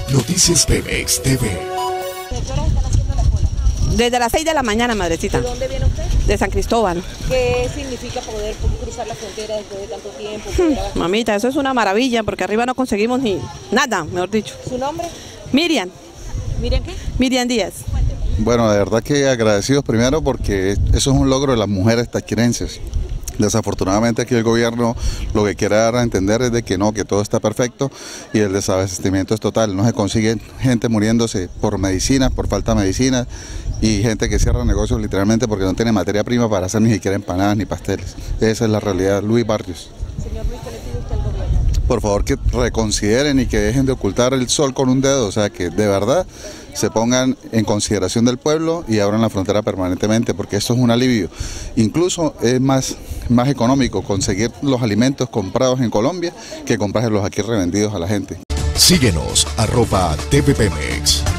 Noticias Pemex TV. ¿De qué horas están haciendo la cola? Desde las 6 de la mañana, madrecita. ¿De dónde viene usted? De San Cristóbal. ¿Qué significa poder cruzar la frontera después de tanto tiempo? Mamita, eso es una maravilla, porque arriba no conseguimos ni nada, mejor dicho. ¿Su nombre? Miriam. ¿Miriam qué? Miriam Díaz. Bueno, de verdad que agradecidos primero porque eso es un logro de las mujeres taquirenses. Desafortunadamente aquí el gobierno lo que quiere dar a entender es de que no, que todo está perfecto y el desabastecimiento es total. No se consigue gente muriéndose por medicinas, por falta de medicinas y gente que cierra negocios literalmente porque no tiene materia prima para hacer ni siquiera empanadas ni pasteles. Esa es la realidad. Luis Barrios. Señor Luis, ¿qué le pide usted al gobierno? Por favor que reconsideren y que dejen de ocultar el sol con un dedo, o sea que de verdad se pongan en consideración del pueblo y abran la frontera permanentemente porque esto es un alivio. Incluso es más económico conseguir los alimentos comprados en Colombia que comprárselos aquí revendidos a la gente. Síguenos @tvpemex.